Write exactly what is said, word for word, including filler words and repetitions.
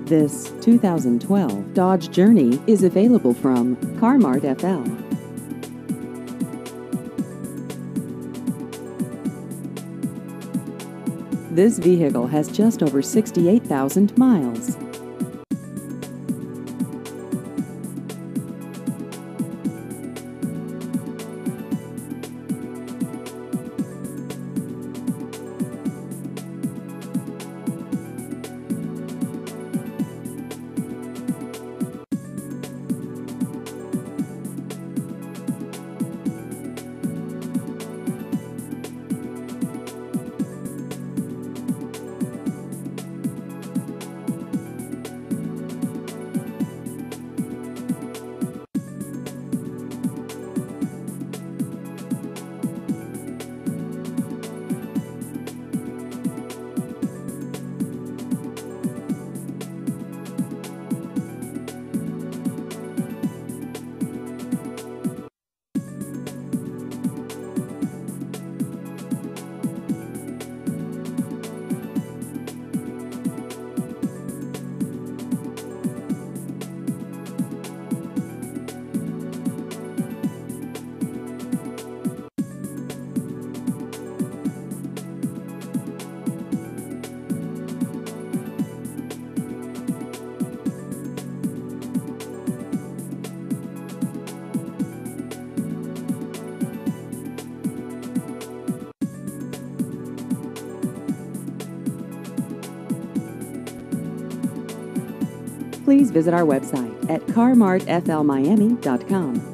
This two thousand twelve Dodge Journey is available from Car-Mart F L. This vehicle has just over sixty-eight thousand miles. Please visit our website at car mart f l miami dot com.